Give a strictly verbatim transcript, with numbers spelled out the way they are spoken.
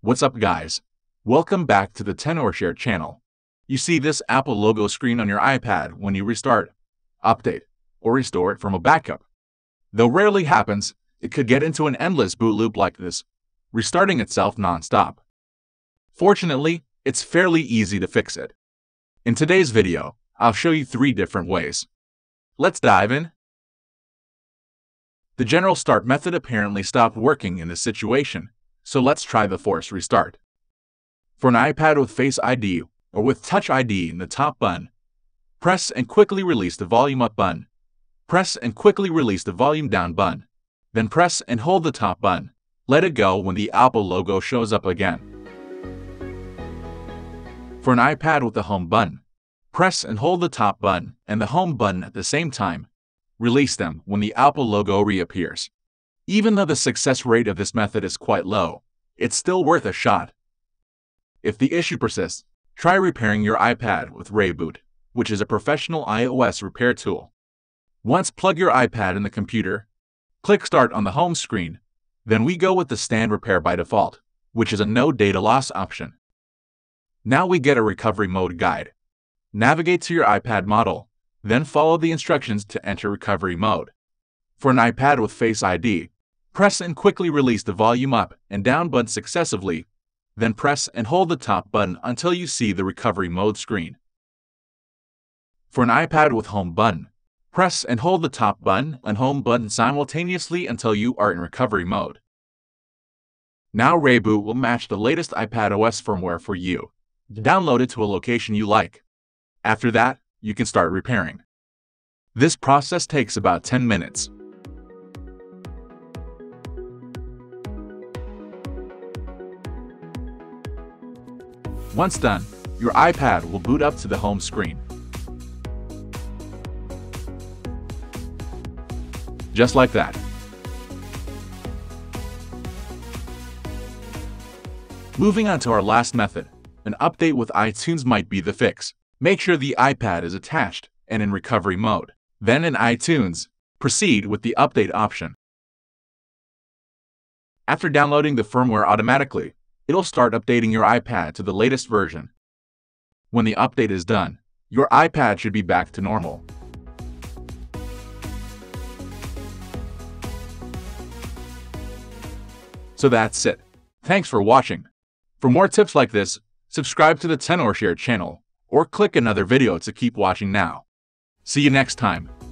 What's up guys? Welcome back to the Tenorshare channel. You see this Apple logo screen on your iPad when you restart, update, or restore it from a backup. Though rarely happens, it could get into an endless boot loop like this, restarting itself non-stop. Fortunately, it's fairly easy to fix it. In today's video, I'll show you three different ways. Let's dive in. The general start method apparently stopped working in this situation, so let's try the force restart. For an iPad with Face I D or with Touch I D in the top button, press and quickly release the volume up button. Press and quickly release the volume down button. Then press and hold the top button. Let it go when the Apple logo shows up again. For an iPad with the home button, press and hold the top button and the home button at the same time. Release them when the Apple logo reappears. Even though the success rate of this method is quite low, it's still worth a shot. If the issue persists, try repairing your iPad with ReiBoot, which is a professional iOS repair tool. Once plug your iPad in the computer, click Start on the home screen, then we go with the Stand Repair by default, which is a no data loss option. Now we get a recovery mode guide. Navigate to your iPad model, then follow the instructions to enter recovery mode. For an iPad with Face I D, press and quickly release the volume up and down buttons successively, then press and hold the top button until you see the recovery mode screen. For an iPad with home button, press and hold the top button and home button simultaneously until you are in recovery mode. Now ReiBoot will match the latest iPadOS firmware for you. Download it to a location you like. After that, you can start repairing. This process takes about ten minutes. Once done, your iPad will boot up to the home screen. Just like that. Moving on to our last method, an update with iTunes might be the fix. Make sure the iPad is attached and in recovery mode. Then in iTunes, proceed with the update option. After downloading the firmware automatically, it'll start updating your iPad to the latest version. When the update is done, your iPad should be back to normal. So that's it. Thanks for watching. For more tips like this, subscribe to the Tenorshare channel or click another video to keep watching now. See you next time.